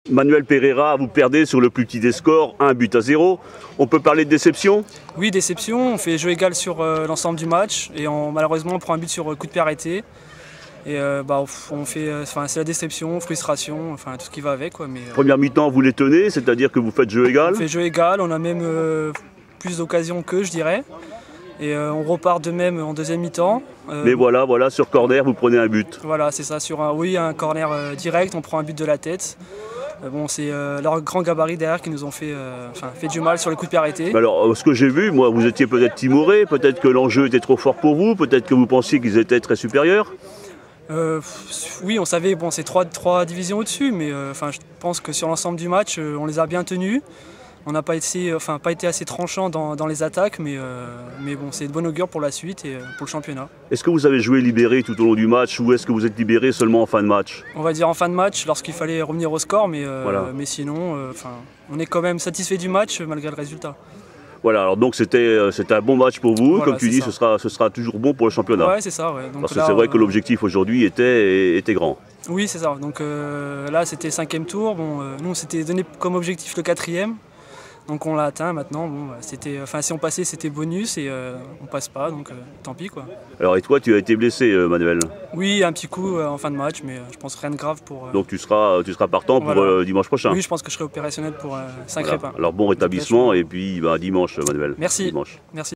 Manuel Pereira, vous perdez sur le plus petit des scores, 1-0. On peut parler de déception? Oui, déception. On fait jeu égal sur l'ensemble du match et malheureusement on prend un but sur coup de pied arrêté. Et c'est la déception, frustration, enfin tout ce qui va avec, quoi. Mais, première mi-temps, vous les tenez, c'est-à-dire que vous faites jeu égal? On fait jeu égal, on a même plus d'occasions qu'eux, je dirais. Et on repart de même en deuxième mi-temps. Mais voilà, sur corner, vous prenez un but. Voilà, c'est ça, sur un corner direct, on prend un but de la tête. Bon, c'est leurs grands gabarits derrière qui nous ont fait du mal sur les coups de pied arrêtés. Alors, ce que j'ai vu, moi, vous étiez peut-être timoré, peut-être que l'enjeu était trop fort pour vous, peut-être que vous pensiez qu'ils étaient très supérieurs. Oui, on savait, bon, c'est trois divisions au-dessus, mais je pense que sur l'ensemble du match, on les a bien tenus. On n'a pas été assez tranchant dans les attaques, mais bon, c'est de bon augure pour la suite et pour le championnat. Est-ce que vous avez joué libéré tout au long du match ou est-ce que vous êtes libéré seulement en fin de match? On va dire en fin de match, lorsqu'il fallait revenir au score, mais sinon, on est quand même satisfait du match malgré le résultat. Voilà, alors donc c'était un bon match pour vous, voilà, comme tu dis, ce sera toujours bon pour le championnat. Ouais, c'est ça, ouais. Donc parce que c'est vrai que l'objectif aujourd'hui était grand. Oui, c'est ça. Donc là, c'était 5e tour. Bon, nous, on s'était donné comme objectif le 4e. Donc on l'a atteint maintenant. Bon, si on passait, c'était bonus et on passe pas, donc tant pis, quoi. Alors et toi, tu as été blessé, Manuel? Oui, un petit coup en fin de match, mais je pense rien de grave pour. Donc tu seras partant pour dimanche prochain? Oui, je pense que je serai opérationnel pour 5 répins. Alors bon rétablissement et puis dimanche, Manuel. Merci. Dimanche. Merci.